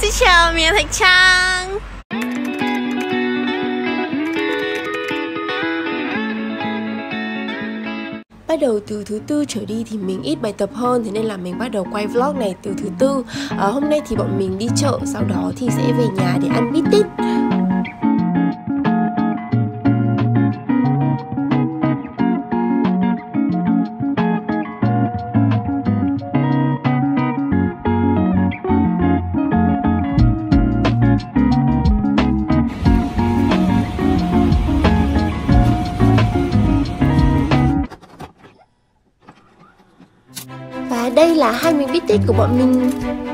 Xin chào, mình là Thạch Trang. Bắt đầu từ thứ tư trở đi thì mình ít bài tập hơn, thế nên là mình bắt đầu quay vlog này từ thứ tư. Hôm nay thì bọn mình đi chợ, sau đó thì sẽ về nhà để ăn bít tết. Và đây là 20 bít tết của bọn mình.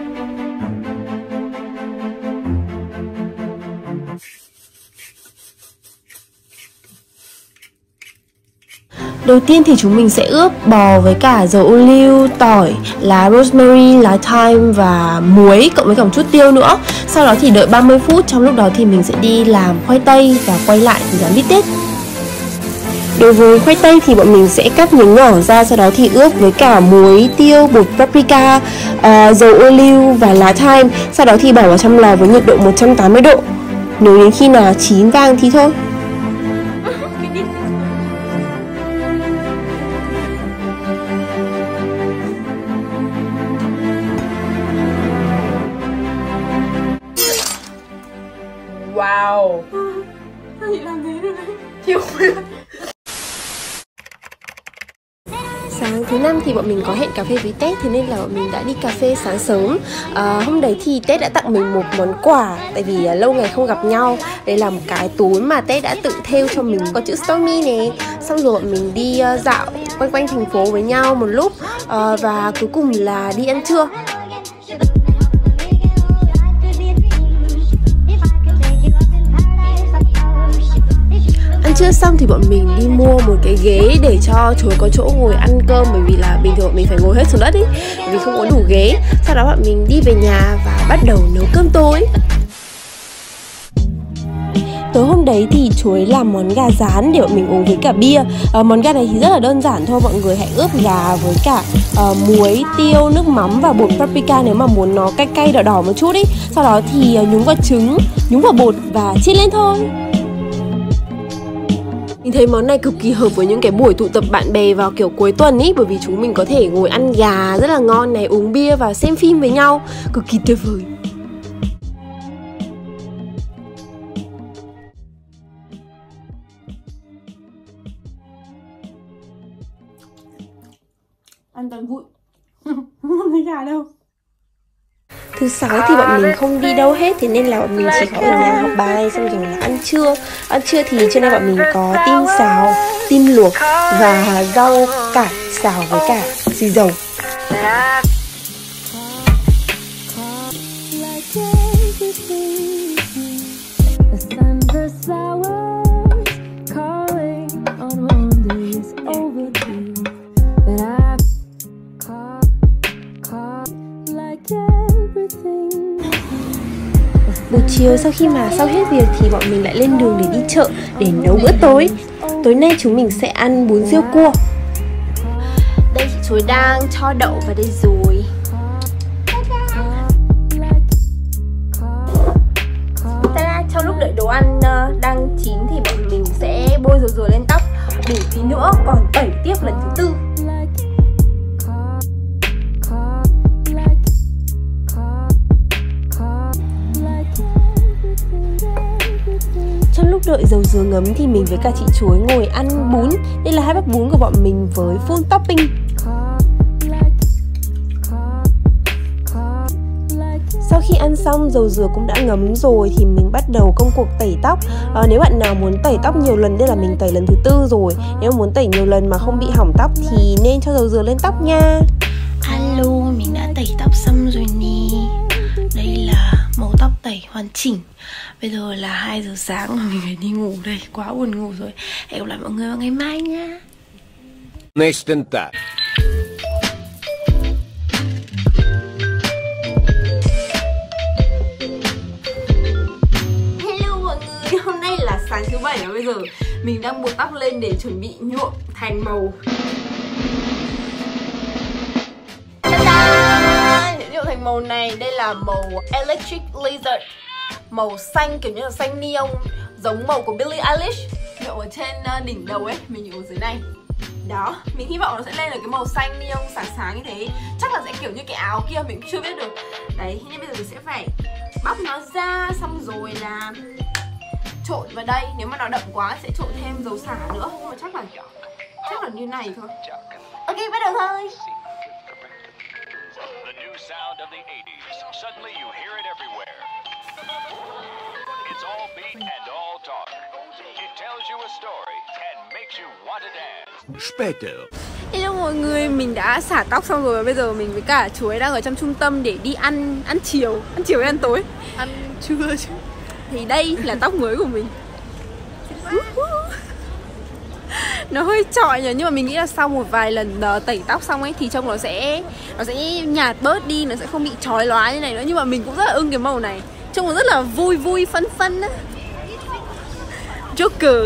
Đầu tiên thì chúng mình sẽ ướp bò với cả dầu ô liu, tỏi, lá rosemary, lá thyme và muối cộng với cả một chút tiêu nữa. Sau đó thì đợi 30 phút, trong lúc đó thì mình sẽ đi làm khoai tây và quay lại thì làm bít tết. Đối với khoai tây thì bọn mình sẽ cắt miếng nhỏ ra, sau đó thì ướp với cả muối, tiêu, bột paprika, dầu ô liu và lá thyme. Sau đó thì bỏ vào trong lò với nhiệt độ 180 độ. Nấu đến khi nào chín vàng thì thôi. Wow. Sao chị làm thế rồi đấy? Chị không biết. Sáng thứ năm thì bọn mình có hẹn cà phê với Tết, thế nên là bọn mình đã đi cà phê sáng sớm. Hôm đấy thì Tết đã tặng mình một món quà, tại vì lâu ngày không gặp nhau. Đây là một cái túi mà Tết đã tự thêu cho mình, có chữ Stormy này. Xong rồi bọn mình đi dạo quanh quanh thành phố với nhau một lúc, và cuối cùng là đi ăn trưa. Ăn trưa xong thì bọn mình đi mua một cái ghế để cho chuối có chỗ ngồi ăn cơm, bởi vì là bình thường bọn mình phải ngồi hết xuống đất ấy, vì không có đủ ghế. Sau đó bọn mình đi về nhà và bắt đầu nấu cơm tối. Tối hôm đấy thì chuối làm món gà rán để bọn mình uống với cả bia. Món gà này thì rất là đơn giản thôi, mọi người hãy ướp gà với cả muối, tiêu, nước mắm và bột paprika nếu mà muốn nó cay cay đỏ đỏ một chút ý. Sau đó thì nhúng vào trứng, nhúng vào bột và chiên lên thôi. Mình thấy món này cực kỳ hợp với những cái buổi tụ tập bạn bè vào kiểu cuối tuần ý, bởi vì chúng mình có thể ngồi ăn gà rất là ngon này, uống bia và xem phim với nhau, cực kỳ tuyệt vời. Ăn toàn vụn. Không thấy gà đâu. Thứ sáu thì bọn mình không đi đâu hết, thế nên là bọn mình chỉ có ở nhà học bài, xong rồi là ăn trưa. Ăn trưa thì trưa nay bọn mình có tim xào, tim luộc và rau cải xào với cả xì dầu. Buổi chiều sau khi mà xong hết việc thì bọn mình lại lên đường để đi chợ để nấu bữa tối. Tối nay chúng mình sẽ ăn bún riêu cua. Đây chị chuối đang cho đậu vào đây rồi. Trong lúc đợi đồ ăn đang chín thì bọn mình sẽ bôi dầu dừa lên tóc, để tí nữa còn tẩy tiếp lần thứ tư. Trong lúc đợi dầu dừa ngấm thì mình với cả chị chuối ngồi ăn bún. Đây là hai bát bún của bọn mình với full topping. Sau khi ăn xong dầu dừa cũng đã ngấm rồi thì mình bắt đầu công cuộc tẩy tóc. Nếu bạn nào muốn tẩy tóc nhiều lần, đây là mình tẩy lần thứ tư rồi. Nếu muốn tẩy nhiều lần mà không bị hỏng tóc thì nên cho dầu dừa lên tóc nha. Alo, mình đã tẩy tóc xong rồi nè. Đây là màu tóc tẩy hoàn chỉnh. Bây giờ là 2 giờ sáng mà mình phải đi ngủ đây, quá buồn ngủ rồi. Hẹn gặp lại mọi người vào ngày mai nha. Nesta. Hello mọi người, hôm nay là sáng thứ Bảy và bây giờ mình đang buộc tóc lên để chuẩn bị nhuộm thành màu. chọn thành màu này. Đây là màu Electric Lizard, màu xanh kiểu như là xanh neon, giống màu của Billie Eilish. Nhuộm ở trên đỉnh đầu ấy, mình nhuộm ở dưới này. Đó, mình hy vọng nó sẽ lên được cái màu xanh neon sáng sáng như thế. Chắc là sẽ kiểu như cái áo kia, mình cũng chưa biết được. Đấy, nên bây giờ mình sẽ phải bóc nó ra, xong rồi là trộn vào đây. Nếu mà nó đậm quá sẽ trộn thêm dầu xả nữa. Nhưng mà chắc là như này thôi. Ok, bắt đầu thôi. The new sound of the 80s. Suddenly you hear it everywhere. It's all beat and all talk. It tells you a story and makes you want to dance. Später. Hello mọi người, mình đã xả tóc xong rồi và bây giờ mình với cả chú ấy đang ở trong trung tâm để đi ăn chiều hay ăn tối? Ăn trưa chứ. Thì đây là tóc mới của mình. Nó hơi chọi nhỉ, nhưng mà mình nghĩ là sau một vài lần tẩy tóc xong ấy thì trông nó sẽ nhạt bớt đi, nó sẽ không bị chói lóa như này nữa. Nhưng mà mình cũng rất là ưng cái màu này, trông nó rất là vui phân á. Joker.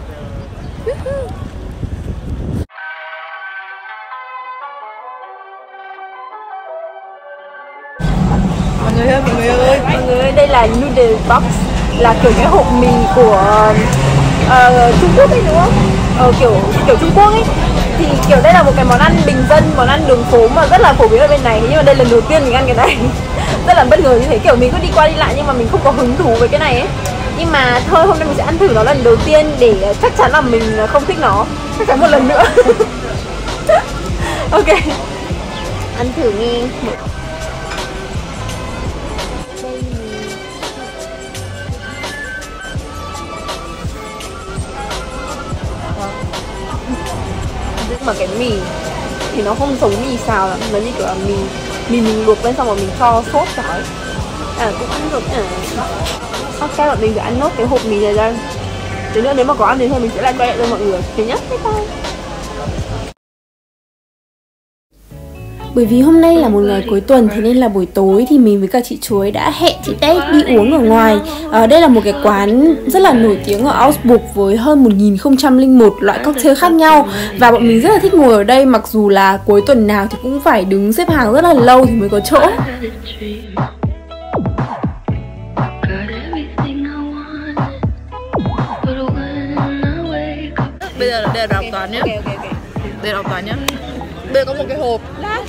Mọi người ơi, đây là noodle box, là kiểu cái hộp mì của Trung Quốc ấy đúng không? Kiểu Trung Quốc ấy. Thì kiểu đây là một cái món ăn bình dân, món ăn đường phố mà rất là phổ biến ở bên này. Nhưng mà đây là lần đầu tiên mình ăn cái này. Rất là bất ngờ như thế, kiểu mình cứ đi qua đi lại nhưng mà mình không có hứng thú với cái này ấy. Nhưng mà thôi, hôm nay mình sẽ ăn thử nó lần đầu tiên để chắc chắn là mình không thích nó. Chắc chắn một lần nữa. Ok, ăn thử nghe. Mà cái mì thì nó không giống mì xào lắm, nó như kiểu là mì mình luộc lên xong rồi mình cho sốt vào ấy. Cũng ăn được. Ok, bọn mình phải ăn nốt cái hộp mì này đây. Thế nữa nếu mà có ăn thì thôi mình sẽ lại quay lại cho mọi người. Thế nhá, bye bye. Bởi vì hôm nay là một ngày cuối tuần, thế nên là buổi tối thì mình với cả chị Chuối đã hẹn chị Tết đi uống ở ngoài. Đây là một cái quán rất là nổi tiếng ở Augsburg với hơn 1001 loại cocktail khác nhau. Và bọn mình rất là thích ngồi ở đây, mặc dù là cuối tuần nào thì cũng phải đứng xếp hàng rất là lâu thì mới có chỗ. bây giờ đây là đọc toán nhá. Đây là đọc toán nhá. Bây giờ có một cái hộp.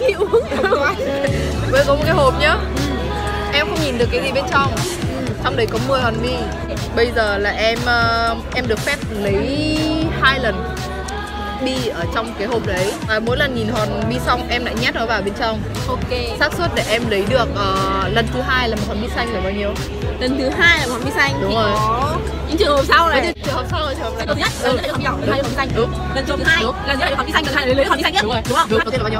Bây giờ có một cái hộp nhá. Em không nhìn được cái gì bên trong. Trong đấy có 10 hòn bi. Bây giờ là em được phép lấy 2 lần bi ở trong cái hộp đấy. Mỗi lần nhìn hòn bi xong em lại nhét nó vào bên trong. Ok. Xác suất để em lấy được lần thứ 2 là một hòn bi xanh là bao nhiêu? Lần thứ 2 là món bi xanh. Đúng rồi. Những trường hợp sau này. Trường hợp sau rồi, trường hợp Lần thứ nhất là lấy hòn bi đỏ, thứ hai là hòn bi xanh. Đúng. Lần thứ hai là lấy hòn bi xanh, lần hai lấy hòn bi xanh nhất. Đúng rồi. Đúng không? Đúng. Đầu tiên là bao nhiêu?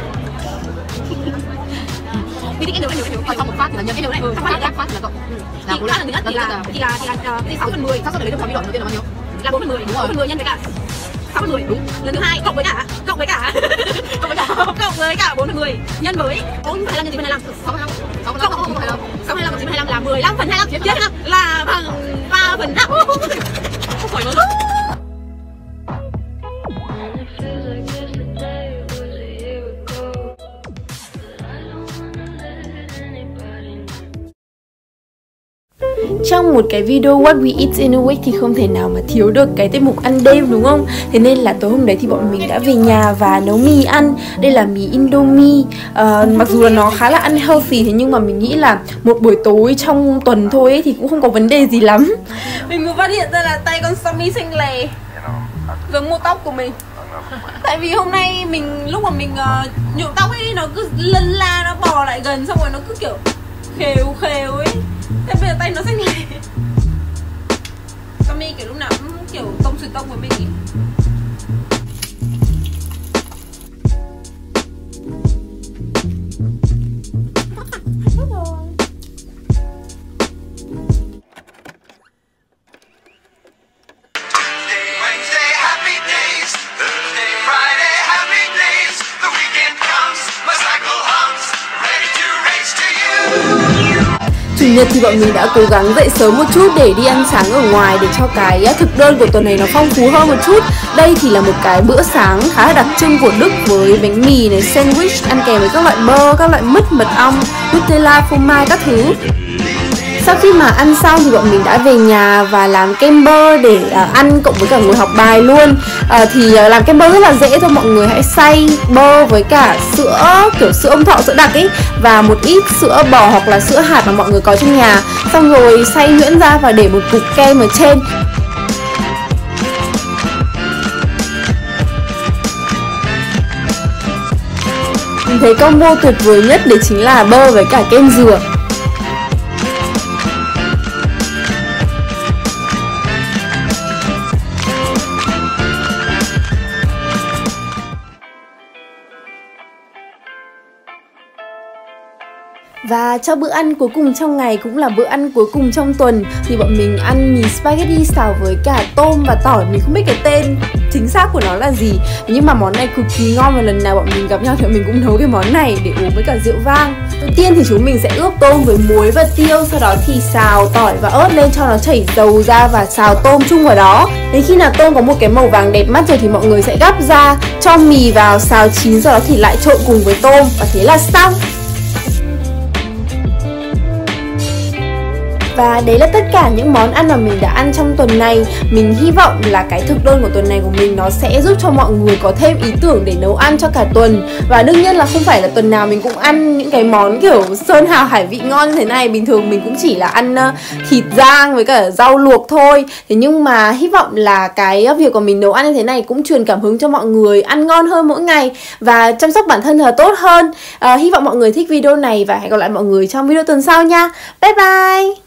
Đi em đều. Còn xong một phát thì là nhân. Em đều này. Phát thì là cộng. Là lần thứ nhất thì là 6/10. Xác suất để lấy được hòn bi đỏ đầu tiên là bao nhiêu? Là 4/10. Đúng rồi. 4/10 nhân với cả 6/10. Đúng. Lần thứ hai cộng với cả cộng với cả 4/10 nhân với 4/25 nhân 9/25. 6/25. 6/25 cộng 9/25 là 15/25. Tiếp theo là bằng 3/5. Không phải nữa. Trong một cái video What We Eat in a Week thì không thể nào mà thiếu được cái tiết mục ăn đêm đúng không? Thế nên là tối hôm đấy thì bọn mình đã về nhà và nấu mì ăn. Đây là mì Indomie. Mặc dù là nó khá là unhealthy, thế nhưng mà mình nghĩ là một buổi tối trong tuần thôi ấy, thì cũng không có vấn đề gì lắm. Mình vừa phát hiện ra là tay con Sammy xanh lè, giống mô tóc của mình. Tại vì hôm nay lúc mà mình nhuộm tóc ấy, nó cứ lân la, nó bò lại gần, xong rồi nó cứ kiểu khều ấy. Thế bây giờ tay nó xanh lè. Sammy kiểu lúc nào cũng kiểu tông sủi tông với mình ý. Chủ nhật thì bọn mình đã cố gắng dậy sớm một chút để đi ăn sáng ở ngoài để cho cái thực đơn của tuần này nó phong phú hơn một chút. Đây thì là một cái bữa sáng khá là đặc trưng của Đức với bánh mì này, sandwich ăn kèm với các loại bơ, các loại mứt, mật ong, Nutella, phô mai các thứ. Sau khi mà ăn xong thì bọn mình đã về nhà và làm kem bơ để ăn cộng với cả ngồi học bài luôn. Thì làm kem bơ rất là dễ thôi, mọi người hãy xay bơ với cả sữa, kiểu sữa Ông Thọ, sữa đặc ấy, và một ít sữa bò hoặc là sữa hạt mà mọi người có trong nhà. Xong rồi xay nhuyễn ra và để một cục kem ở trên. Mình thấy combo tuyệt vời nhất đấy chính là bơ với cả kem dừa. Và cho bữa ăn cuối cùng trong ngày cũng là bữa ăn cuối cùng trong tuần thì bọn mình ăn mì spaghetti xào với cả tôm và tỏi. Mình không biết cái tên chính xác của nó là gì, nhưng mà món này cực kỳ ngon và lần nào bọn mình gặp nhau thì mình cũng nấu cái món này để uống với cả rượu vang. Đầu tiên thì chúng mình sẽ ướp tôm với muối và tiêu, sau đó thì xào tỏi và ớt lên cho nó chảy dầu ra và xào tôm chung vào đó. Đến khi nào tôm có một cái màu vàng đẹp mắt rồi thì mọi người sẽ gắp ra, cho mì vào xào chín, sau đó thì lại trộn cùng với tôm và thế là xong. Và đấy là tất cả những món ăn mà mình đã ăn trong tuần này. Mình hy vọng là cái thực đơn của tuần này của mình nó sẽ giúp cho mọi người có thêm ý tưởng để nấu ăn cho cả tuần. Và đương nhiên là không phải là tuần nào mình cũng ăn những cái món kiểu sơn hào hải vị ngon như thế này. Bình thường mình cũng chỉ là ăn thịt rang với cả rau luộc thôi. Thế nhưng mà hy vọng là cái việc của mình nấu ăn như thế này cũng truyền cảm hứng cho mọi người ăn ngon hơn mỗi ngày và chăm sóc bản thân thật tốt hơn. Hy vọng mọi người thích video này và hẹn gặp lại mọi người trong video tuần sau nha. Bye bye!